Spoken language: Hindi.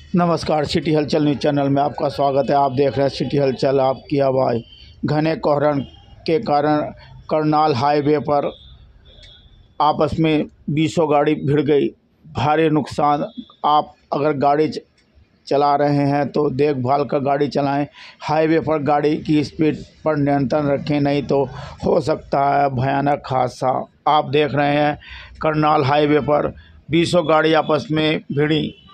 नमस्कार, सिटी हलचल न्यूज़ चैनल में आपका स्वागत है। आप देख रहे हैं सिटी हलचल, आपकी आवाज़। घने कोहराम के कारण करनाल हाईवे पर आपस में 20 गाड़ी भिड़ गई, भारी नुकसान। आप अगर गाड़ी चला रहे हैं तो देखभाल कर गाड़ी चलाएं। हाईवे पर गाड़ी की स्पीड पर नियंत्रण रखें, नहीं तो हो सकता है भयानक हादसा। आप देख रहे हैं करनाल हाईवे पर 20 गाड़ी आपस में भिड़ी,